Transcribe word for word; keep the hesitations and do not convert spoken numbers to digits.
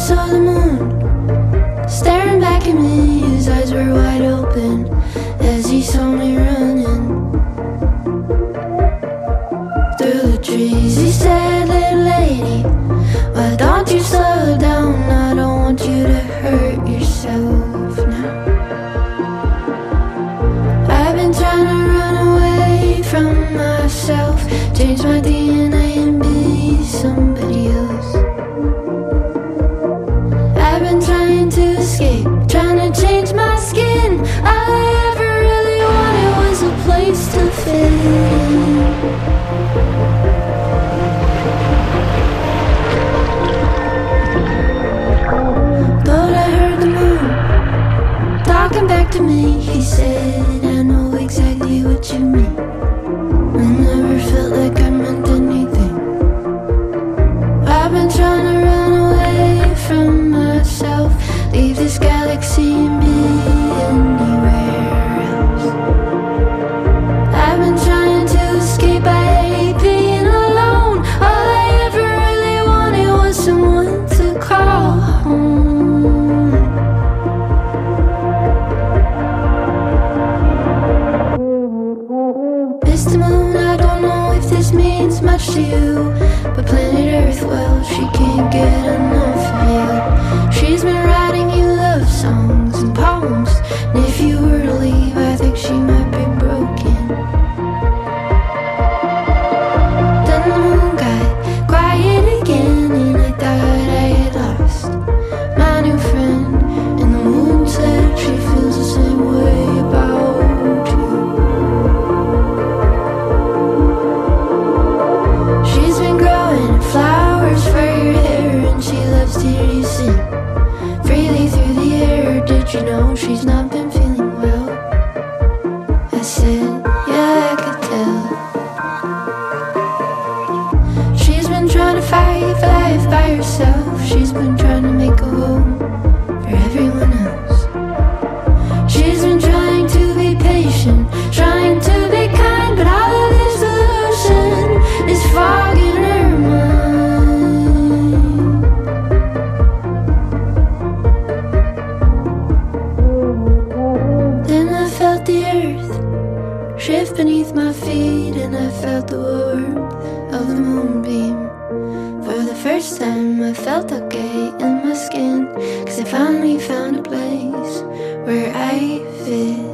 saw the moon staring back at me. His eyes were wide open as he saw me running through the trees. He said, little lady, why don't you slow down? I don't want you to hurt yourself now. I've been trying to run away from myself, change my D N A and be somebody else. I've been trying to escape, trying to change my skin. All I ever really wanted was a place to fit in. But I heard the moon talking back to me. He said, I know exactly what you mean. I never felt like I meant anything. I've been trying to run away from myself, leave this galaxy and be anywhere else. I've been trying to escape, I hate being alone. All I ever really wanted was someone to call home. Mister Moon, I don't know if this means much to you, but planet Earth, well, she can't get enough of you. She's been writing you love songs and poems, and if you were to leave, I think she might be broken. Then the moon got quiet again, and I thought I had lost my new friend. And the moon said she feels the same way about you. She's been growing flowers for your hair, and she loves to hear you sing freely through the air. Did you know she's not been feeling well? I said, yeah, I could tell. She's been trying to fight for life by herself. She's been trying to make a home for everyone else. She's been trying to be patient, trying to be kind, but all of this illusion is fogging her mind. Then I felt the earth shift beneath my feet, and I felt the warmth of the moonbeam. For the first time I felt okay in my skin, 'cause I finally found a place where I fit